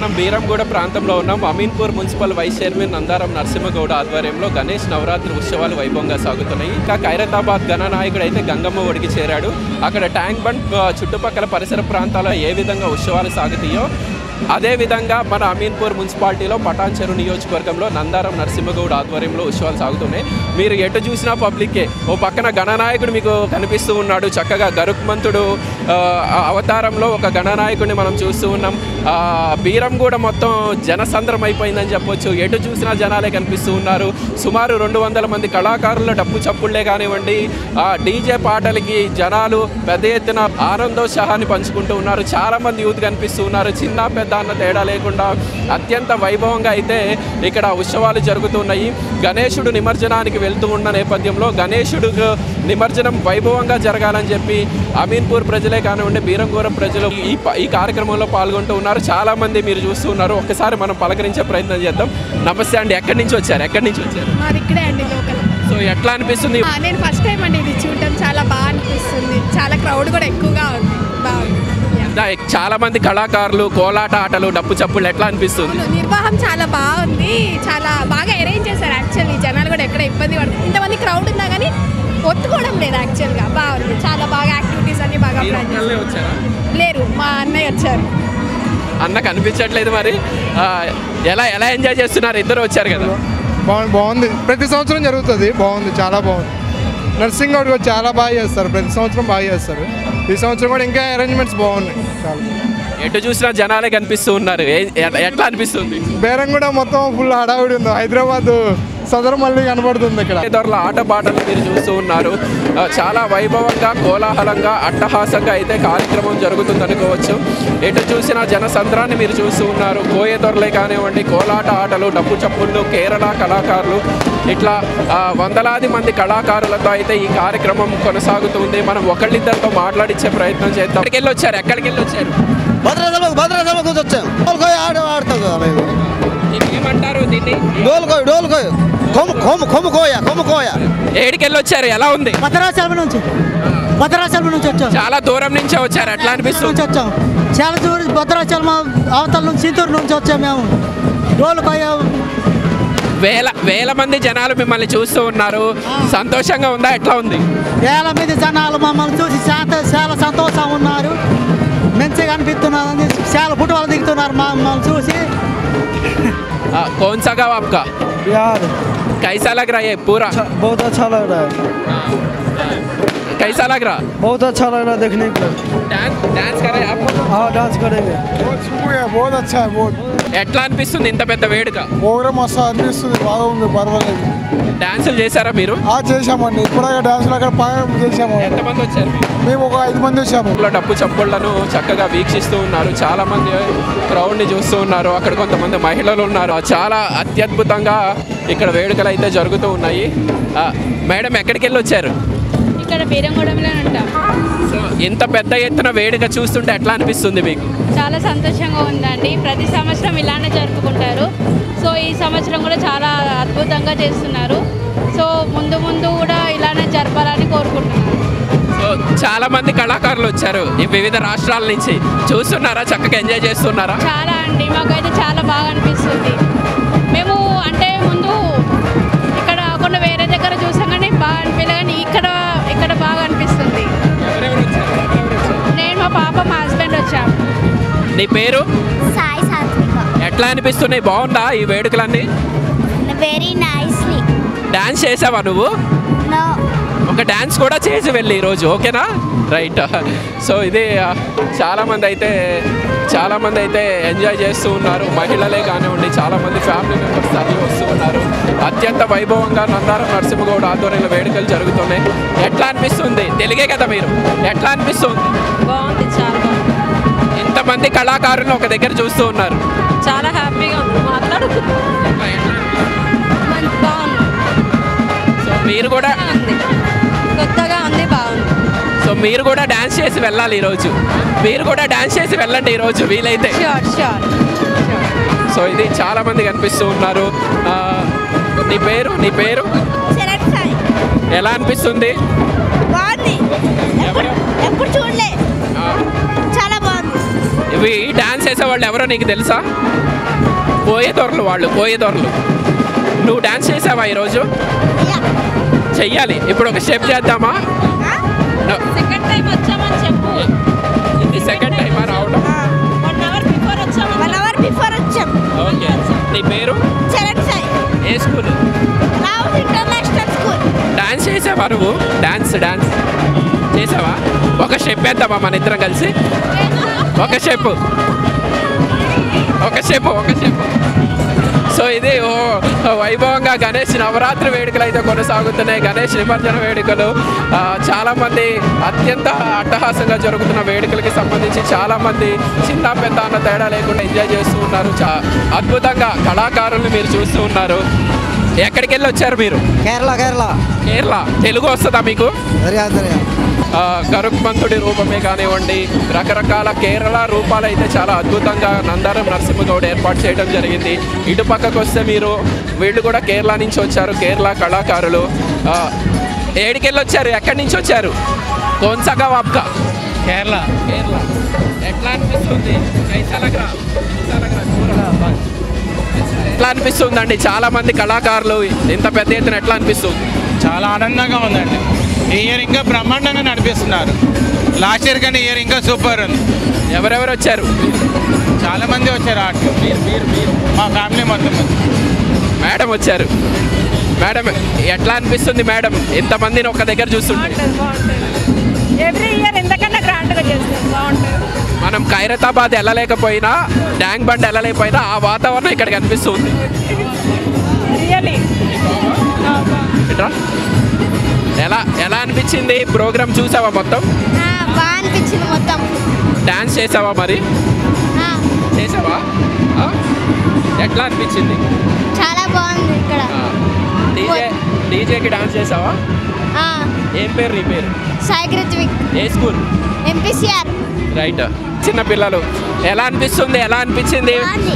మనం బీరంగూడ ప్రాంతంలో ఉన్నాం. Ameenpur municipal vice chairman Nandaram Narasimhagouda ఆధ్వర్యంలో గణేష్ నవరాత్రి ఉత్సవాలు వైభవంగా సాగుతున్నాయి. ఇంకా ఖైరతాబాద్ గణనాయకుడు అయితే గంగమ్మ ఒడికి చేరాడు. అక్కడ ట్యాంక్ బండ్ చుట్టుపక్కల పరిసర ప్రాంతాల్లో ఏ విధంగా ఉత్సవాలు సాగుతాయో అదేవిధంగా మన అమీన్పూర్ మున్సిపాలిటీలో పటాన్ చెరు నియోజకవర్గంలో నందారం నరసింహగౌడ్ ఆధ్వర్యంలో ఉత్సవాలు సాగుతున్నాయి. మీరు ఎటు చూసినా పబ్లిక్కే. ఓ పక్కన గణనాయకుడు మీకు కనిపిస్తూ ఉన్నాడు. చక్కగా గరుక్మంతుడు అవతారంలో ఒక గణనాయకుడిని మనం చూస్తూ ఉన్నాం. బీరంగూడ మొత్తం జనసంద్రం అయిపోయిందని చెప్పొచ్చు. ఎటు చూసినా జనాలే కనిపిస్తూ ఉన్నారు. సుమారు 200 మంది కళాకారుల డప్పు చప్పుళ్లే కానివ్వండి, డీజే పాటలకి జనాలు పెద్ద ఎత్తున ఆనందోత్సాహాన్ని పంచుకుంటూ ఉన్నారు. చాలామంది యూత్ కనిపిస్తూ ఉన్నారు. చిన్న పెద్ద అన్న తేడా లేకుండా అత్యంత వైభవంగా అయితే ఇక్కడ ఉత్సవాలు జరుగుతున్నాయి. గణేశుడు నిమజ్జనానికి వెళ్తూ ఉన్న నేపథ్యంలో గణేశుడు నిమజ్జనం వైభవంగా జరగాలని చెప్పి అమీన్పూర్ ప్రజలే కానివ్వండి, బీరంగూర ప్రజలు ఈ కార్యక్రమంలో పాల్గొంటూ ఉన్నారు. చాలా మంది మీరు చూస్తూ ఉన్నారు. ఒక్కసారి మనం పలకరించే ప్రయత్నం చేద్దాం. నమస్తే అండి, ఎక్కడి నుంచి వచ్చారు? ఇక్కడే అండి, లోకల్. సో ఎట్లా అనిపిస్తుంది? నేను ఫస్ట్ టైం అండి ఇది చూడటం. చాలా బాగా అనిపిస్తుంది. చాలా క్రౌడ్ కూడా ఎక్కువగా ఉంది. బాగుంది. చాలా మంది కళాకారులు, కోలాట ఆటలు, డప్పు చప్పులు ఎట్లా అనిపిస్తుంది? నిర్వాహం చాలా బాగుంది. చాలా బాగా అరేంజ్ చేశారు. యాక్చువల్లీ జనాలు కూడా ఎక్కడ ఇబ్బంది పడుతుంది. ఇంతమంది క్రౌడ్ ఉన్నా కానీ ఒత్తుకోవడం లేదు. యాక్చువల్గా బాగుంది. చాలా బాగా యాక్టివిటీస్ అన్ని బాగా ప్లాన్ చేశారు. లేరు, మా అన్నయ్య వచ్చారు. అన్న కనిపించట్లేదు. మరి ఎలా ఎలా ఎంజాయ్ చేస్తున్నారు? ఇద్దరు వచ్చారు కదా. బాగుంది. ప్రతి సంవత్సరం జరుగుతుంది. బాగుంది, చాలా బాగుంది. నర్సింగౌడ్ కూడా చాలా బాగా చేస్తారు. ప్రతి సంవత్సరం బాగా చేస్తారు. ఈ సంవత్సరం కూడా ఇంకా అరేంజ్మెంట్స్ బాగున్నాయి. చాలా ఎటు చూసినా జనాలే కనిపిస్తూ ఉన్నారు. ఎట్లా అనిపిస్తుంది? బేరంగూడ మొత్తం ఫుల్ హడావిడి ఉంది. హైదరాబాద్ సదరు మళ్ళీ కనబడుతుంది. ఇక్కడ ఇతరుల ఆటపాటలు మీరు చూస్తూ ఉన్నారు. చాలా వైభవంగా, కోలాహలంగా, అట్టహాసంగా అయితే కార్యక్రమం జరుగుతుంది అనుకోవచ్చు. ఎటు చూసిన జనసంద్రాన్ని మీరు చూస్తూ ఉన్నారు. కోయదొరలే కానివ్వండి, కోలాట ఆటలు, డప్పు చప్పుళ్ళు, కేరళ కళాకారులు, ఇట్లా వందలాది మంది కళాకారులతో అయితే ఈ కార్యక్రమం కొనసాగుతుంది. మనం ఒకళ్ళిద్దరితో మాట్లాడించే ప్రయత్నం చేద్దాం. ఎక్కడికి వెళ్ళి వచ్చారు? భద్రాచలం వచ్చాం. ఏమంటారు దీన్ని? ఏడికెళ్ళి వచ్చారు? ఎలా ఉంది? భద్రాచలం నుంచి వచ్చాం. చాలా దూరం నుంచే వచ్చారు. ఎట్లా అనిపిస్తుంది? వచ్చాం చాలా దూరం. భద్రాచలం అవతల నుంచి, చింతూరు నుంచి వచ్చాం మేము. డోలుకోయ వేల మంది జనాలు మిమ్మల్ని చూస్తూ ఉన్నారు. సంతోషంగా ఉందా? ఎట్లా ఉంది? వేల మంది జనాలు మమ్మల్ని చూసి చాలా సంతోషంగా ఉన్నారు. మంచిగా అనిపిస్తున్నారు. చాలా ఫోటోలు దిగుతున్నారు మమ్మల్ని చూసి. कौन सा गाँव आपका? बिहार। कैसा लग रहा है पूरा? बहुत अच्छा लग रहा है। कैसा लग रहा? बहुत अच्छा लग रहा है देखने को। डांस कर रहे हैं आप? हाँ, डांस करेंगे। बहुत अच्छा है. बहुत ఎట్లా అనిపిస్తుంది ఇంత పెద్ద వేడుక? ప్రోగ్రామ్ మస్తు అనిపిస్తుంది. బాగుంది, పర్వాలేదు. డాన్సులు చేశారా మీరు? చేసామండి. ఇప్పుడు డాన్సులు అక్కడ చేసాము. ఎంతమంది వచ్చారు? మేము ఒక 5 మంది వచ్చాము. డప్పు చప్పుళ్లను చక్కగా వీక్షిస్తూ ఉన్నారు. చాలా మంది క్రౌడ్ని చూస్తూ ఉన్నారు. అక్కడ కొంతమంది మహిళలు ఉన్నారు. చాలా అత్యద్భుతంగా ఇక్కడ వేడుకలు అయితే జరుగుతూ ఉన్నాయి. మేడం, ఎక్కడికి వెళ్ళి వచ్చారు? ఇక్కడ బీరంగూడలో ఉంటాం. సో ఇంత పెద్ద ఎత్తున వేడుక చూస్తుంటే ఎట్లా అనిపిస్తుంది మీకు? చాలా సంతోషంగా ఉందండి. ప్రతి సంవత్సరం ఇలానే జరుపుకుంటారు. సో ఈ సంవత్సరం కూడా చాలా అద్భుతంగా చేస్తున్నారు. సో ముందు కూడా ఇలానే జరపాలని కోరుకుంటున్నాను. సో చాలా మంది కళాకారులు వచ్చారు ఈ వివిధ రాష్ట్రాల నుంచి. చూస్తున్నారా? చక్కగా ఎంజాయ్ చేస్తున్నారా? చాలా అండి, మాకైతే చాలా బాగా అనిపిస్తుంది. మేము అంటే ముందు ఇక్కడ కొన్ని వేరే దగ్గర చూసాం కానీ బాగా అనిపించలేదు, కానీ ఇక్కడ బాగా అనిపిస్తుంది. నేను, మా పాప, మా హస్బెండ్ వచ్చాము. నీ పేరు? సాయి సాత్విక. ఎట్లా అనిపిస్తున్నాయి? బాగుందా ఈ వేడుకలన్నీ? Very nicely. డాన్స్ చేసావా నువ్వు? నో. ఒక డాన్స్ కూడా చేసి వెళ్ళి ఈరోజు, ఓకేనా? రైట్. సో ఇది చాలామంది అయితే ఎంజాయ్ చేస్తూ ఉన్నారు. మహిళలే కానివ్వండి, చాలామంది ఫ్యామిలీ మెంబర్స్ తరలి వస్తూ ఉన్నారు. అత్యంత వైభవంగా నందారం నరసింహగౌడ ఆధ్వర్యంలో వేడుకలు జరుగుతున్నాయి. ఎట్లా అనిపిస్తుంది? తెలుగే కదా మీరు. ఎట్లా అనిపిస్తుంది? బాగుంది, చాలా బాగుంది. ఇంతమంది కళాకారులు ఒక దగ్గర చూస్తూ ఉన్నారు. చాలా హ్యాపీగా ఉంది. మాట్లాడుతుంది. బాగుంది. సో మీరు కూడా కొత్తగా ఉంది, బాగుంది. సో మీరు కూడా డాన్స్ చేసి వెళ్ళాలి ఈరోజు. మీరు కూడా డాన్స్ చేసి వెళ్ళండి ఈరోజు వీలైతే. షూర్. సో ఇది చాలా మంది కనిపిస్తూ ఉన్నారు. నీ పేరు? ఎలా అనిపిస్తుంది? బాగుంది. ఎప్పుడు చూడలే. చాలా బాగుంది. ఇవి డాన్స్ చేసేవాళ్ళు ఎవరో నీకు తెలుసా? పోయేదొరలు వాళ్ళు, పోయేదొరలు. నువ్వు డాన్స్ చేసావా ఈరోజు? చెయ్యాలి. ఇప్పుడు ఒక స్టెప్ చేద్దామా? సెకండ్ టైం వచ్చామని చెప్పు. ఇది సెకండ్ టైమా రావడం? 1 అవర్ బిఫోర్ వచ్చాము. 1 అవర్ బిఫోర్ వచ్చాం. ఓకే. నీ పేరు? చరణ్ సాయి. ఏ school? Rao international school. Dance చేసావా నువ్వు? డాన్స్ చేసావా? ఒక స్టెప్ వేద్దామా మన ఇద్దరం కలిసి? ఒక స్టెప్. సో ఇది వైభవంగా గణేష్ నవరాత్రి వేడుకలు అయితే కొనసాగుతున్నాయి. గణేష్ నిమజ్జన వేడుకలు చాలామంది అత్యంత అట్టహాసంగా జరుగుతున్న వేడుకలకి సంబంధించి చాలామంది చిన్న పెద్ద అన్న తేడా లేకుండా ఎంజాయ్ చేస్తూ ఉన్నారు. అద్భుతంగా కళాకారులను మీరు చూస్తూ ఉన్నారు. ఎక్కడికి వెళ్ళి వచ్చారు మీరు? కేరళ. తెలుగు వస్తుందా మీకు? గరుక్మంతుడి రూపమే కానివ్వండి, రకరకాల కేరళ రూపాలు అయితే చాలా అద్భుతంగా నందారం నరసింహగౌడ్ ఏర్పాటు చేయడం జరిగింది. ఇటు పక్కకు వస్తే వీళ్ళు కూడా కేరళ నుంచి వచ్చారు, కేరళ కళాకారులు. ఏడికెళ్ళి వచ్చారు? ఎక్కడి నుంచి వచ్చారు? కోన్సగా వాప్కా? కేరళ. ఎట్లా అనిపిస్తుంది? ఎట్లా అనిపిస్తుందండి? చాలా మంది కళాకారులు ఇంత పెద్ద ఎత్తున ఎట్లా అనిపిస్తుంది? చాలా ఆనందంగా ఉందండి. ఈ ఇయర్ ఇంకా బ్రహ్మాండంగా నడిపిస్తున్నారు. లాస్ట్ ఇయర్ కానీ ఇయర్ ఇంకా సూపర్ ఉంది. ఎవరెవరు వచ్చారు? చాలా మంది వచ్చారు ఆటలు. మా ఫ్యామిలీ మొత్తం. మేడం వచ్చారు. మేడం ఎట్లా అనిపిస్తుంది మేడం ఇంతమందిని ఒక దగ్గర చూస్తుంటే? ఎవ్రీ ఇయర్ ఎంతకన్నా గ్రాండ్గా చేస్తాం. బాగుంటుంది. మనం ఖైరతాబాద్ వెళ్ళలేకపోయినా, ట్యాంక్ బండ్ వెళ్ళలేకపోయినా ఆ వాతావరణం ఇక్కడ కనిపిస్తుంది. రియలీ ఎలా అనిపించింది? ప్రోగ్రామ్ చూసావా మొత్తం? బాగా అనిపించింది మొత్తం. డాన్స్ చేసావా మరి? చేసావా? ఎట్లా అనిపించింది? చాలా బాగుంది ఇక్కడ. డీజేకి డాన్స్ చేసావా? ఏం పేరు నీ పేరు? సాయి రిత్విక్. ఏ స్కూల్? ఎంపీసీఆర్. రైట్. చిన్న పిల్లలు ఎలా అనిపిస్తుంది? ఎలా అనిపించింది?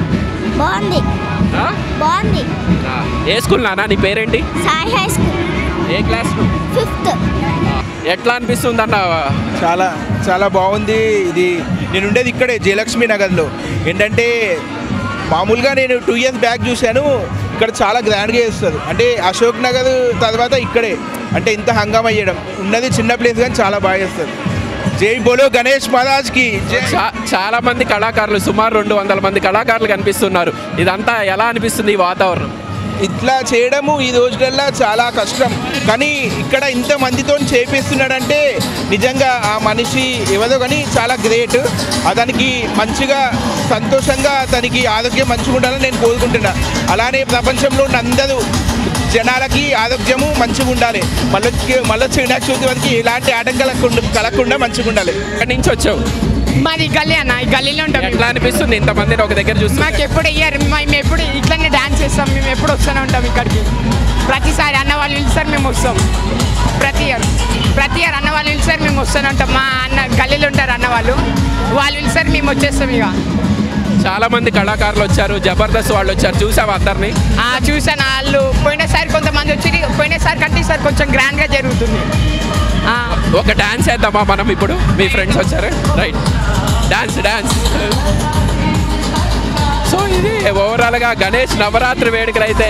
బాగుంది. ఏ స్కూల్ నాన్న? నీ పేరేంటి? Sai high school. ఏ క్లాస్? 5th. ఎట్లా అనిపిస్తుంది అన్న? చాలా బాగుంది. ఇది నేను ఉండేది ఇక్కడే జయలక్ష్మి నగర్లో. ఏంటంటే మామూలుగా నేను 2 years బ్యాక్ చూశాను. ఇక్కడ చాలా గ్రాండ్గా చేస్తారు. అంటే అశోక్ నగర్ తర్వాత ఇక్కడే అంటే ఇంత హంగామా చేయడం ఉన్నది చిన్న ప్లేస్ కానీ చాలా బాగా చేస్తారు. జై బోలో గణేష్ మహారాజ్కి. చాలా మంది కళాకారులు, సుమారు 200 మంది కళాకారులు కనిపిస్తున్నారు. ఇదంతా ఎలా అనిపిస్తుంది ఈ వాతావరణం? ఇట్లా చేయడము ఈ రోజులల్లో చాలా కష్టం, కానీ ఇక్కడ ఇంత మందితో చేపిస్తున్నాడంటే నిజంగా ఆ మనిషి ఎవరో కానీ చాలా గ్రేట్. అతనికి మంచిగా సంతోషంగా అతనికి ఆరోగ్యం మంచిగా ఉండాలని నేను కోరుకుంటున్నా. అలానే ప్రపంచంలో ఉన్న అందరూ జనాలకి ఆరోగ్యము మంచిగా ఉండాలి. మళ్ళీ వినాయక చవితి వరకు ఎలాంటి ఆటంకాలు కలగకుండా మంచిగా ఉండాలి. ఎక్కడి నుంచి వచ్చావు? మాది గల్లీ అన్న. ఈ గల్లీలో ఉంటాం. ఎట్లా అనిపిస్తుంది ఇంతమందిని ఒక దగ్గర చూసి? మాకు ఎప్పుడు ఇయర్ మేము ఎప్పుడు ఇట్లనే డాన్స్ చేస్తాం. మేము ఎప్పుడు వస్తూనే ఉంటాం ఇక్కడికి. ప్రతిసారి అన్న వాళ్ళు పిలిచారు మేము వస్తాం. ప్రతి ఇయర్ అన్న వాళ్ళు పిలిచారు మేము వస్తూనే ఉంటాం. మా అన్న గల్లీలో ఉంటారు అన్న వాళ్ళు పిలిచారు మేము వచ్చేస్తాం. ఇక చాలా మంది కళాకారులు వచ్చారు, జబర్దస్త్ వాళ్ళు వచ్చారు. చూసావా అందరినీ? చూసాను. వాళ్ళు పోయినసారి కొంతమంది వచ్చి పోయినసారి కంటే ఈసారి కొంచెం గ్రాండ్గా జరుగుతుంది. ఒక డాన్స్ వేద్దామా మనం ఇప్పుడు? మీ ఫ్రెండ్స్ వచ్చారు, రైట్? డాన్స్. సో ఇది ఓవరాల్గా గణేష్ నవరాత్రి వేడుకలు అయితే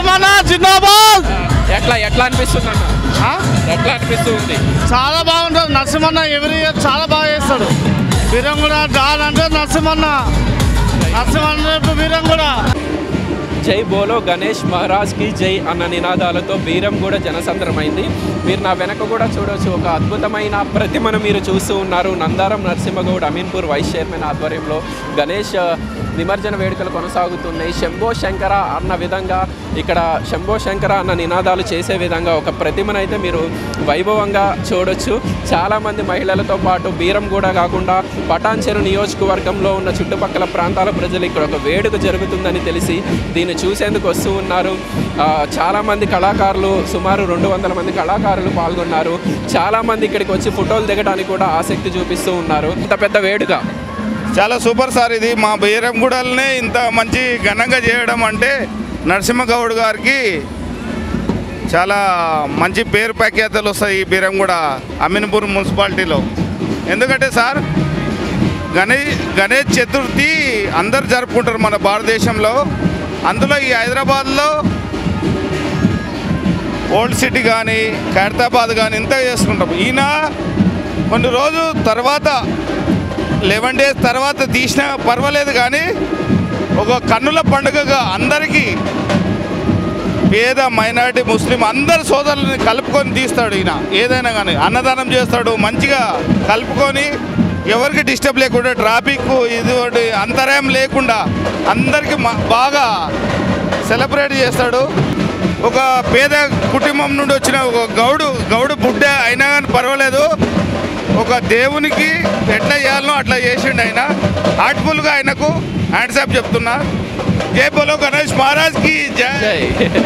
ఎట్లా అనిపిస్తుంది అన్న? ఎట్లా అనిపిస్తుంది? చాలా బాగుంటుంది. నరసింహన్న ఎవ్రీ ఇయర్ చాలా బాగా చేస్తాడు. వీరంగుడ డాల్ అంటే నరసింహన్న వీరంగుడ. జై బోలో గణేష్ మహారాజ్కి జై అన్న నినాదాలతో బీరంగూడ జనసంద్రమైంది. మీరు నా వెనక కూడా చూడవచ్చు, ఒక అద్భుతమైన ప్రతిమను మీరు చూస్తూ ఉన్నారు. నందారం నరసింహగౌడ్ అమీన్పూర్ వైస్ చైర్మన్ ఆధ్వర్యంలో గణేష్ నిమజ్జన వేడుకలు కొనసాగుతున్నాయి. శంభో శంకర అన్న విధంగా ఇక్కడ శంభో శంకర అన్న నినాదాలు చేసే విధంగా ఒక ప్రతిమను అయితే మీరు వైభవంగా చూడొచ్చు. చాలామంది మహిళలతో పాటు బీరంగూడ కాకుండా పటాన్చెరు నియోజకవర్గంలో ఉన్న చుట్టుపక్కల ప్రాంతాల ప్రజలు ఇక్కడ ఒక వేడుక జరుగుతుందని తెలిసి దీన్ని చూసేందుకు వస్తూ ఉన్నారు. చాలామంది కళాకారులు, సుమారు 200 మంది కళాకారులు పాల్గొన్నారు. చాలామంది ఇక్కడికి వచ్చి ఫోటోలు దిగడానికి కూడా ఆసక్తి చూపిస్తూ ఉన్నారు. ఇంత పెద్ద వేడుక చాలా సూపర్ సార్. ఇది మా బీరంగూడల్నే ఇంత మంచి ఘనంగా చేయడం అంటే నరసింహగౌడ్ గారికి చాలా మంచి పేరు ప్రఖ్యాతలు వస్తాయి ఈ బీరంగూడ అమీన్పూర్ మున్సిపాలిటీలో. ఎందుకంటే సార్ గణేష్ చతుర్థి అందరు జరుపుకుంటారు మన భారతదేశంలో. అందులో ఈ హైదరాబాద్లో ఓల్డ్ సిటీ కానీ ఖైరతాబాద్ కానీ ఇంత చేసుకుంటాం. ఈయన కొన్ని రోజు తర్వాత 11 days తర్వాత తీసినా పర్వాలేదు, కానీ ఒక కన్నుల పండుగగా అందరికీ పేద మైనారిటీ ముస్లిం అందరు సోదరులని కలుపుకొని తీస్తాడు. ఈయన ఏదైనా కానీ అన్నదానం చేస్తాడు, మంచిగా కలుపుకొని ఎవరికి డిస్టర్బ్ లేకుండా ట్రాఫిక్ ఇది అంతరాయం లేకుండా అందరికీ బాగా సెలబ్రేట్ చేస్తాడు. ఒక పేద కుటుంబం నుండి వచ్చిన ఒక గౌడు బుడ్డ అయినా కానీ పర్వాలేదు, ఒక దేవునికి ఎట్లా చేయాలనో అట్లా చేసిండు ఆయన. హార్ట్ఫుల్గా ఆయనకు హ్యాండ్స్ ఆఫ్ చెప్తున్నా. జై బోలో గణేష్ మహారాజ్ కి జై.